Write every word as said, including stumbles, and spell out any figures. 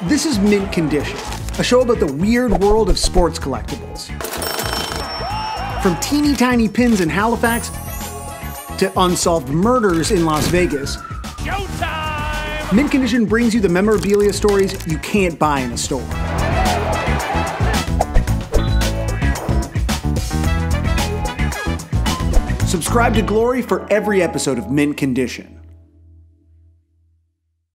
This is Mint Condition, a show about the weird world of sports collectibles. From teeny tiny pins in Halifax to unsolved murders in Las Vegas, Showtime! Mint Condition brings you the memorabilia stories you can't buy in a store. Subscribe to Glory for every episode of Mint Condition.